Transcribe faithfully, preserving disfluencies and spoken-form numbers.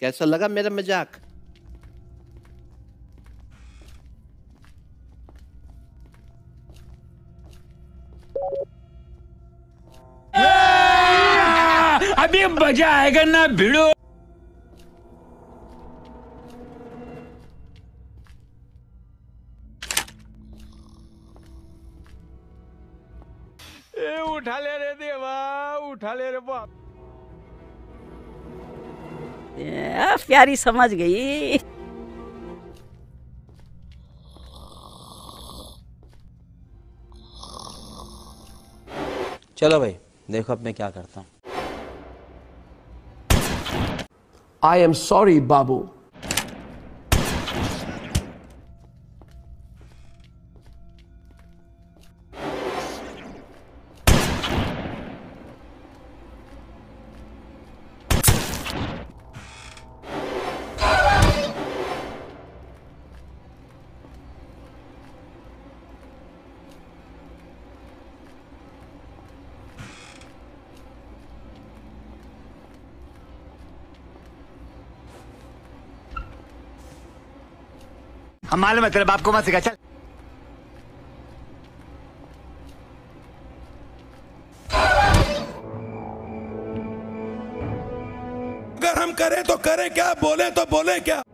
कैसा लगा मेरा मजाक? अभी मजा आएगा ना भिड़ो। ए उठा ले रे देवा, उठा ले रे बाप। प्यारी समझ गई। चलो भाई देखो अब मैं क्या करता हूँ। I am sorry, Babu. हम मालूम है तेरे बाप को मत सिखा। चल अगर हम करें तो करें क्या, बोले तो बोले क्या।